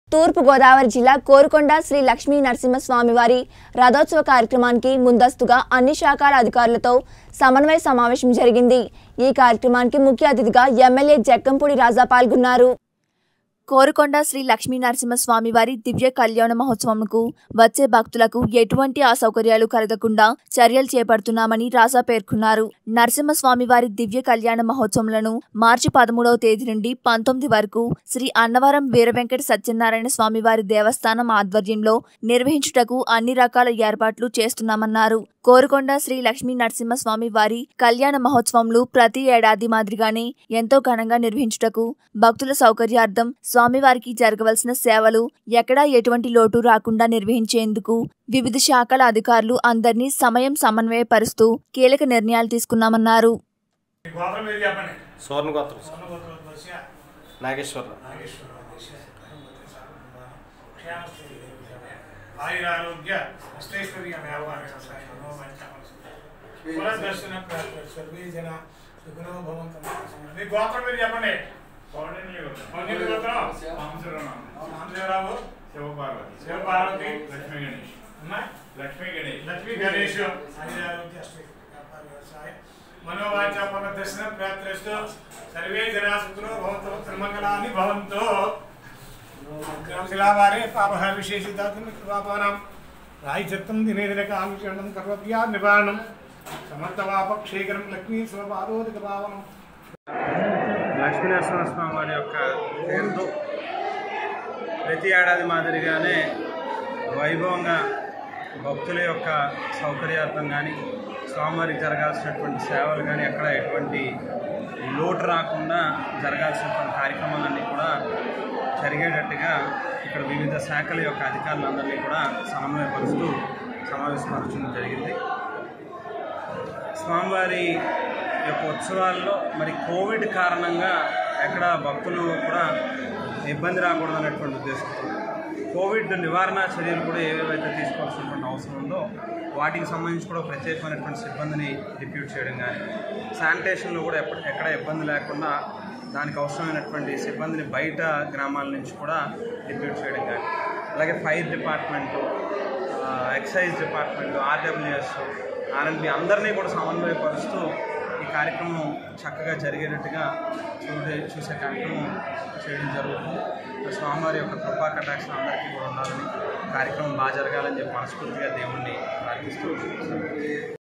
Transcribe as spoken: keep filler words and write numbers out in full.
తూర్పు గోదావరి జిల్లా కోరుకొండ శ్రీ లక్ష్మీ నరసింహస్వామివారి రథోత్సవ కార్యక్రమానికి ముందస్తుగా అన్ని శాఖల అధికారులతో సమన్వయ సమావేశం జరిగింది। ఈ కార్యక్రమానికి ముఖ్య అతిథిగా ఎమ్మెల్యే జక్కంపూడి రాజా పాల్గొన్నారు। కోరుకొండ శ్రీ లక్ష్మీ నరసింహస్వామి వారి దివ్య కళ్యాణ మహోత్సవంకు వచ్చే భక్తులకు ఎటువంటి అసౌకర్యాలు కలగకుండా చర్యలు చేపడుతున్నామని రాజా పేర్కొన్నారు। నరసింహస్వామి వారి దివ్య కళ్యాణ మహోత్సవంలను మార్చి పదమూడవ తేదీ నుండి పంతొమ్మిది వరకు శ్రీ అన్నవరం వీరవెంకట సత్యనారాయణ స్వామి వారి దేవస్థానం ఆధ్వర్యంలో నిర్వహించుటకు అన్ని రకాల ఏర్పాట్లు చేస్తున్నామన్నారు। కోరుకొండ శ్రీ లక్ష్మీ నరసింహస్వామి వారి కళ్యాణ మహోత్సవంలు ప్రతి ఏడాది మాదిరిగానే ఎంతో ఘనంగా నిర్వహించుటకు భక్తుల సౌకర్యార్థం స్వామివారికి జరగవలసిన సేవలు ఎక్కడా ఎటువంటి లోటు రాకుండా నిర్వహించేందుకు వివిధ శాఖల అధికారులు అందరినీ సమయం సమన్వయపరుస్తూ కీలక నిర్ణయాలు తీసుకున్నామన్నారు। आयुरारोग्य अष्टैश्वर्य पुनर्दर्शन सर्वे जना सुखिनो भवन्तु। మీ గోత్రం మీరు చెప్పండి। పౌర్ణమి గోత్రం రామశివరావు శివపార్వతి శివపార్వతి లక్ష్మీ గణేష్ అమ్మా లక్ష్మీ గణేష్ లక్ష్మీ గణేష్ ఆయురారోగ్య అష్టైశ్వర్య వ్యవసాయ మనోవాచ పునర్దర్శన ప్రాప్తిరస్తు సర్వే जना सुखिनो भवन्तु त्रिमंगलानि भवन्तु। शिलावारे पापहर विशेषितात्म कृपापानां रायचत्तं दिने दिने कामिचरणं कर्वव्या निवारणं समर्थवापक्षेकरं लक्ष्मी स्वपादोदकभावनं। లక్ష్మీ నరసింహస్వామి వారి యొక్క పేరుతో ప్రతి ఏడాది మాదిరిగానే వైభవంగా భక్తుల యొక్క సౌకర్యార్థం కానీ స్వామివారికి జరగాల్సినటువంటి సేవలు కానీ ఎక్కడ ఎటువంటి లోటు రాకుండా జరగాల్సినటువంటి కార్యక్రమాలన్నీ కూడా జరిగేటట్టుగా ఇక్కడ వివిధ శాఖల యొక్క అధికారులందరినీ కూడా సమన్వయపరుస్తూ సమావేశపరచడం జరిగింది। స్వామివారి యొక్క ఉత్సవాల్లో మరి కోవిడ్ కారణంగా ఎక్కడ భక్తులు కూడా ఇబ్బంది రాకూడదనేటువంటి ఉద్దేశంతో కోవిడ్ నివారణ చర్యలు కూడా ఏవేవైతే తీసుకోవాల్సినటువంటి అవసరం ఉందో వాటికి సంబంధించి కూడా ప్రత్యేకమైనటువంటి సిబ్బందిని డిప్యూట్ చేయడం కానీ శానిటేషన్లో కూడా ఎప్పుడు ఎక్కడ ఇబ్బంది లేకుండా దానికి అవసరమైనటువంటి సిబ్బందిని బయట గ్రామాల నుంచి కూడా డిప్యూట్ చేయడం కానీ అలాగే fire department excise department RWS R and B అందరినీ కూడా సమన్వయపరుస్తూ ఈ కార్యక్రమం చక్కగా జరిగేటట్టుగా చూడే చూసే కార్యక్రమం చేయడం జరుగుతుంది। స్వామివారి యొక్క కృపా కటాక్షం అందరికీ కూడా ఉండాలని కార్యక్రమం బాగా జరగాలని చెప్పి మనస్ఫూర్తిగా దేవుణ్ణి ప్రార్థిస్తూ